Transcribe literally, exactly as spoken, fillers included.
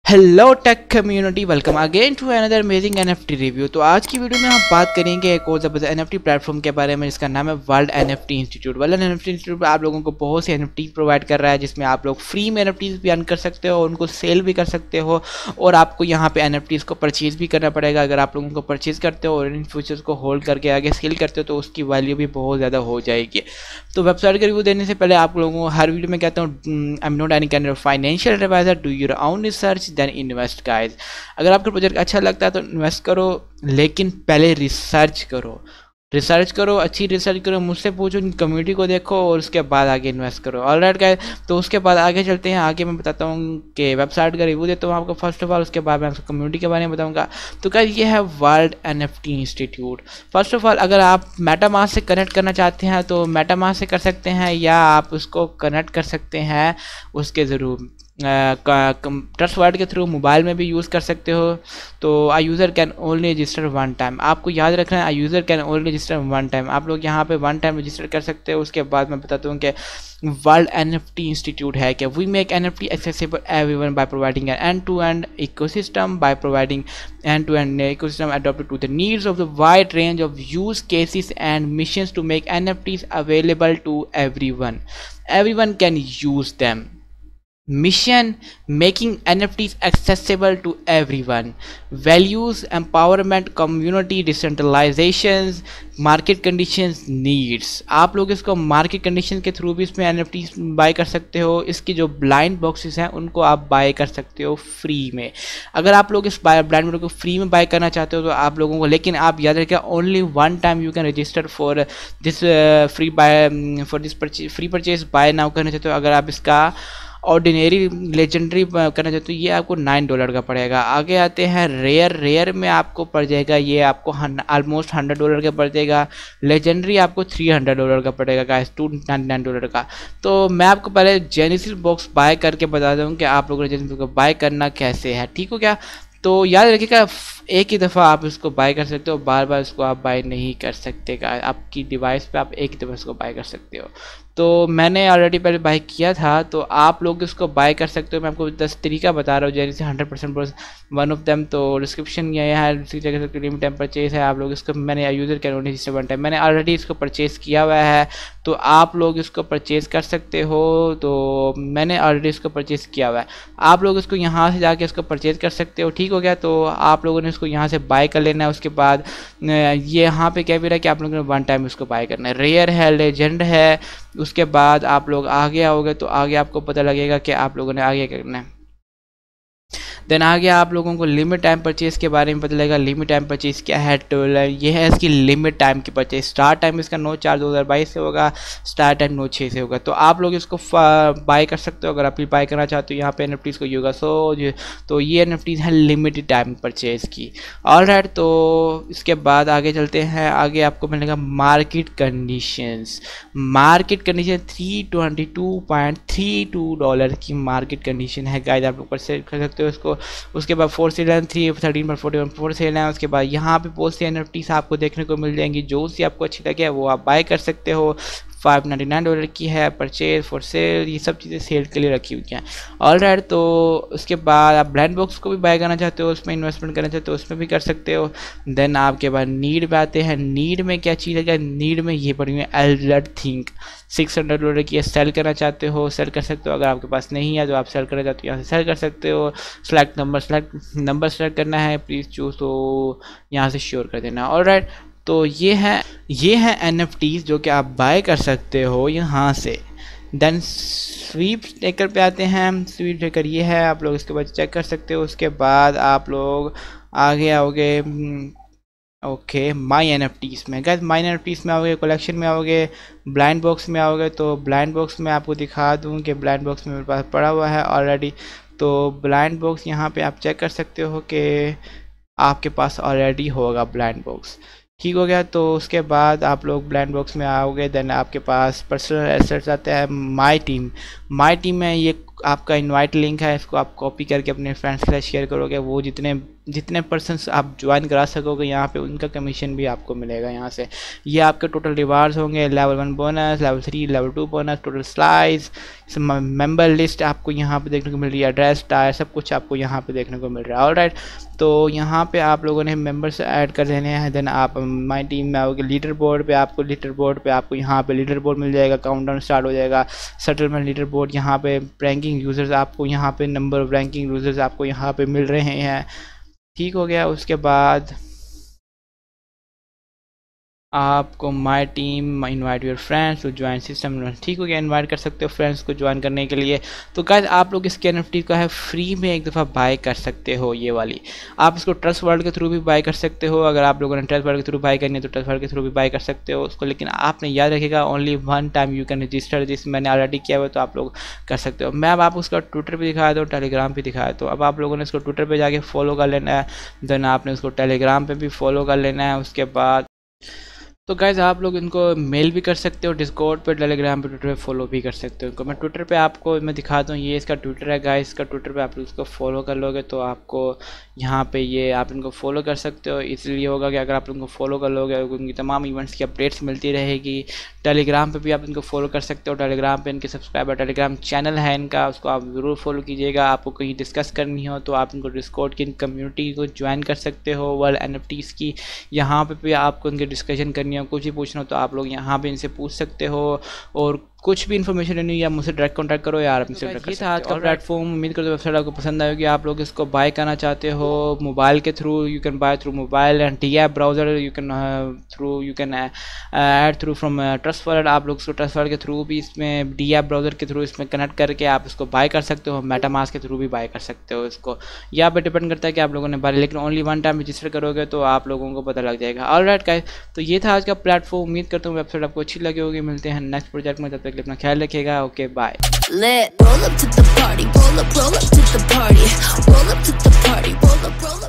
Hello tech community, welcome again to another amazing NFT review. तो आज की video में हम बात करेंगे एक और ज़बरदस्त एनएफटी प्लेटफॉर्म के बारे में जिसका नाम है world NFT institute. World NFT institute आप लोगों को बहुत से एनएफटी प्रोवाइड कर रहा है, जिसमें आप लोग फ्री में एनएफटीज भी अर्न कर सकते हो, उनको सेल भी कर सकते हो और आपको यहाँ पे एनएफटीज को परचेज भी करना पड़ेगा। अगर आप लोगों को परचेज करते हो और इन फ्यूचर्स को होल्ड करके आगे सेल करते हो तो उसकी वैल्यू भी बहुत ज़्यादा हो जाएगी। तो वेबसाइट का रिव्यू देने से पहले आप लोगों को हर वीडियो में कहता हूँ, I am not any kind of financial advisor, do your own research then invest guys. अगर आपका प्रोजेक्ट अच्छा लगता है तो इन्वेस्ट करो, लेकिन पहले रिसर्च करो रिसर्च करो अच्छी रिसर्च करो, मुझसे पूछो, कम्युनिटी को देखो और उसके बाद आगे इन्वेस्ट करो। ऑलराइट गाइस, तो उसके बाद आगे चलते हैं। आगे मैं बताता हूँ कि वेबसाइट का रिव्यू देता हूँ आपको फर्स्ट ऑफ ऑल, उसके बाद मैं आपको कम्युनिटी के बारे में बताऊँगा। तो गाइस, ये है world NFT institute. First of all, अगर आप मेटामास्क से कनेक्ट करना चाहते हैं तो मेटामास्क से कर सकते हैं, या आप उसको कनेक्ट कर सकते हैं उसके ज़रूर ट्रस्ट वर्ड के थ्रू मोबाइल में भी यूज़ कर सकते हो। तो I user can only register one time, आपको याद रखना है, I user can only register one time. आप लोग यहाँ पे वन टाइम रजिस्टर कर सकते हो। उसके बाद मैं बताता हूँ कि वर्ल्ड एनएफटी इंस्टीट्यूट है कि we make NFT accessible everyone by providing an end to end ecosystem by providing end to end ecosystem adopted to the needs of the wide range of use cases and missions to make NFTs available to everyone everyone can use them. Mission: making N F Ts accessible to everyone. Values: empowerment, community, decentralizations, market conditions, needs. आप लोग इसको market condition के through भी इसमें N F Ts bye कर सकते हो। इसकी जो ब्लाइंड बॉक्सेस हैं उनको आप बाय कर सकते हो फ्री में। अगर आप लोग इस ब्लाइंड बॉक्स को फ्री में बाय करना चाहते हो तो आप लोगों को, लेकिन आप याद रखिए, only one time you can register for this free buy for this purchase free purchase buy now करना चाहते हो। अगर आप इसका ऑर्डिनरी लेजेंडरी करना चाहते हो तो ये आपको नाइन डॉलर का पड़ेगा। आगे आते हैं रेयर। रेयर में आपको पड़ जाएगा, ये आपको ऑलमोस्ट हंड्रेड डॉलर का पड़ जाएगा। लेजेंडरी आपको थ्री हंड्रेड डॉलर का पड़ेगा guys, two ninety nine dollar का। तो मैं आपको पहले जेनेसिस बॉक्स बाय करके बता दूँ कि आप लोगों ने जेनेसिस को बाय करना कैसे है, ठीक हो क्या। तो याद रखिएगा, एक ही दफ़ा आप इसको बाय कर सकते हो, बार बार इसको आप बाय नहीं कर सकते गाइस। आपकी डिवाइस पे आप एक ही दफ़ा इसको बाय कर सकते हो। तो मैंने ऑलरेडी पहले बाय किया था, तो आप लोग इसको बाय कर सकते हो। मैं आपको दस तरीका बता रहा हूँ, जैसे hundred percent one of them. तो डिस्क्रिप्शन ये है, दूसरी जगह लिमिट टाइम परचेज है। आप लोग इसको, मैंने user can only register one time, मैंने ऑलरेडी इसको परचेज़ किया हुआ है, तो आप लोग इसको परचेज़ कर सकते हो। तो मैंने ऑलरेडी इसको परचेज़ किया हुआ है, आप लोग इसको यहाँ से जाके इसको परचेज़ कर सकते हो, ठीक हो गया। तो आप लोगों ने इसको यहाँ से बाय कर लेना है। उसके बाद ये यहाँ पे क्या भी रहा है कि आप लोगों ने वन टाइम इसको बाय करना है। रेयर है, लेजेंड है। उसके बाद आप लोग आगे आओगे तो आगे आपको पता लगेगा कि आप लोगों ने आगे करना है। देन आगे आप लोगों को लिमिट टाइम परचेज के बारे में पता लगेगा। लिमिट टाइम परचेज क्या है, तो ये है इसकी लिमिट टाइम की परचेज। स्टार्ट टाइम इसका नौ चार दो हज़ार बाईस से होगा, स्टार्ट टाइम नौ छः से होगा। तो आप लोग इसको बाय कर सकते हो अगर आप भी बाय करना चाहते हो। यहाँ पे एनएफटीज को होगा सो तो ये एनएफटीज है लिमिटेड टाइम परचेज की। ऑलराइट, तो इसके बाद आगे चलते हैं। आगे आपको मिलेगा market conditions. Market condition three twenty two point three two dollar की मार्केट कंडीशन है गाइस, आप लोग परचेज कर सकते हो इसको। उसके बाद फोर सेल है, थ्री थर्टीन पर फोर्टी वन फोर सेल है। उसके बाद यहाँ पे बहुत सी एनएफटीज आपको देखने को मिल जाएंगी, जो सी आपको अच्छी लगे वो आप बाय कर सकते हो। फाइव नाइन्टी नाइन डॉलर की है, परचेज फॉर सेल, ये सब चीज़ें सेल के लिए रखी हुई हैं। ऑलराइट, तो उसके बाद आप ब्लाइंड बॉक्स को भी बाय करना चाहते हो, उसमें इन्वेस्टमेंट करना चाहते हो, उसमें भी कर सकते हो। देन आपके बाद नीड पे आते हैं। नीड में क्या चीज़ है, नीड में ये पड़ी हुई है एल्डर थिंक, सिक्स हंड्रेड डॉलर की सेल करना चाहते हो, सेल कर सकते हो। अगर आपके पास नहीं है तो आप सेल करना चाहते हो, यहाँ से सेल कर सकते हो। सेलेक्ट नंबर, सेलेक्ट नंबर सेलेक्ट करना है, प्लीज़ चूज, तो यहाँ से श्योर कर देना। ऑलराइट, तो ये है ये है एनएफटीज जो कि आप बाय कर सकते हो यहाँ से। देन स्वीप टेकर पे आते हैं। स्वीप टेकर ये है, आप लोग इसके बाद चेक कर सकते हो। उसके बाद आप लोग आगे आओगे, ओके, माई एनएफटीज में। गैस माई एनएफटीज में आओगे, कलेक्शन में आओगे, ब्लाइंड बॉक्स में आओगे। तो ब्लाइंड बॉक्स में आपको दिखा दूँ कि ब्लाइंड बॉक्स में मेरे पास पड़ा हुआ है ऑलरेडी। तो ब्लाइंड बॉक्स यहाँ पे आप चेक कर सकते हो कि आपके पास ऑलरेडी होगा ब्लाइंड बॉक्स, ठीक हो गया। तो उसके बाद आप लोग ब्लाइंड बॉक्स में आओगे। देन आपके पास पर्सनल एसेट्स आते हैं। माई टीम, माई टीम में ये आपका इनवाइट लिंक है, इसको आप कॉपी करके अपने फ्रेंड्स के साथ शेयर करोगे, वो जितने जितने पर्सन्स आप ज्वाइन करा सकोगे यहाँ पे उनका कमीशन भी आपको मिलेगा यहाँ से। ये आपके टोटल रिवार्ड्स होंगे, level one bonus, level three, level two bonus, total slice, member list आपको यहाँ पे देखने को मिल रही है, एड्रेस, टायर, सब कुछ आपको यहाँ पे देखने को मिल रहा है। ऑलराइट, तो यहाँ पे आप लोगों ने मेंबर्स ऐड कर देने हैं। देन आप माई टीम में आओगे, लीडर बोर्ड पे आपको लीडर बोर्ड पे आपको यहाँ पे लीडर बोर्ड मिल जाएगा, काउंटडाउन स्टार्ट हो जाएगा, सेटलमेंट लीडर बोर्ड, यहाँ पे रैंकिंग यूज़र्स आपको यहाँ पे नंबर ऑफ रैंकिंग यूज़र्स आपको यहाँ पे मिल रहे हैं। ठीक हो गया। उसके बाद आपको my team invite your friends to join system, ठीक हो गया, इनवाइट कर सकते हो फ्रेंड्स को ज्वाइन करने के लिए। तो गाइस आप लोग इसके एनएफटी का है फ्री में एक दफ़ा बाय कर सकते हो, ये वाली। आप इसको ट्रस्ट वर्ल्ड के थ्रू भी बाय कर सकते हो, अगर आप लोगों ने ट्रस्ट वर्ल्ड के थ्रू बाय करनी है तो ट्रस्ट वर्ल्ड के थ्रू भी बाय कर सकते हो उसको, लेकिन आपने याद रखिएगा only one time you can register this. मैंने ऑलरेडी किया हुआ तो आप लोग कर सकते हो। मैं अब आपको उसका ट्विटर पर दिखाया तो टेलीग्राम पर दिखाया, तो अब आप लोगों ने इसको ट्विटर पर जाके फॉलो कर लेना है, देन आपने उसको टेलीग्राम पर भी फॉलो कर लेना है। उसके बाद तो गाइज आप लोग इनको मेल भी कर सकते हो, डिस्कॉर्ड पे, टेलीग्राम पे, ट्विटर पे फॉलो भी कर सकते हो इनको। मैं ट्विटर पे आपको मैं दिखाता हूँ, ये इसका ट्विटर है गाइज, इसका ट्विटर पे आप लोग इसको फॉलो कर लोगे तो आपको यहाँ पे ये आप इनको फॉलो कर सकते हो। इसलिए होगा कि अगर आप इनको फॉलो कर लोगे उनकी तमाम इवेंट्स की अपडेट्स मिलती रहेगी। टेलीग्राम पे भी आप इनको फॉलो कर सकते हो, टेलीग्राम पे इनके सब्सक्राइबर टेलीग्राम चैनल है इनका, उसको आप ज़रूर फॉलो कीजिएगा। आपको कहीं डिस्कस करनी हो तो आप इनको डिस्कॉर्ड की कम्युनिटी को ज्वाइन कर सकते हो, वर्ल्ड एनएफटीज़ की, यहाँ पे भी आपको इनकी डिस्कशन करनी हो, कुछ भी पूछना हो तो आप लोग यहाँ पे इनसे पूछ सकते हो, और कुछ भी इन्फॉर्मेशन लेनी हो या मुझसे डायरेक्ट कॉन्टैक्ट करो या आप मुझसे डायरेक्ट कर सकते हो। आज का प्लेटफॉर्म उम्मीद करते हो वेबसाइट आपको पसंद आएगी। आप लोग इसको बाय करना चाहते हो मोबाइल के through, you can buy through mobile and D app browser, you can through you can add through from trust world. आप लोग इसको ट्रस्ट वर्ल्ड के थ्रू भी इसमें डी ऐप ब्राउजर के थ्रू इसमें कनेक्ट करके आप इसको बाय कर सकते हो, मेटामास्क के थ्रू भी बाय कर सकते हो इसको। यह आप पे डिपेंड करता है कि आप लोगों ने बाय, लेकिन ओनली वन टाइम रजिस्टर करोगे तो आप लोगों को पता लग जाएगा। ऑलराइट गाइस, तो ये था आज का प्लेटफॉर्म। उम्मीद करता हूँ वेबसाइट आपको अच्छी लगी होगी। मिलते हैं नेक्स्ट प्रोजेक्ट में, तब तक अपना ख्याल रखिएगा। Okay, bye. Let roll up to the party, roll up, roll up to the party, roll up to the party, roll up, roll up.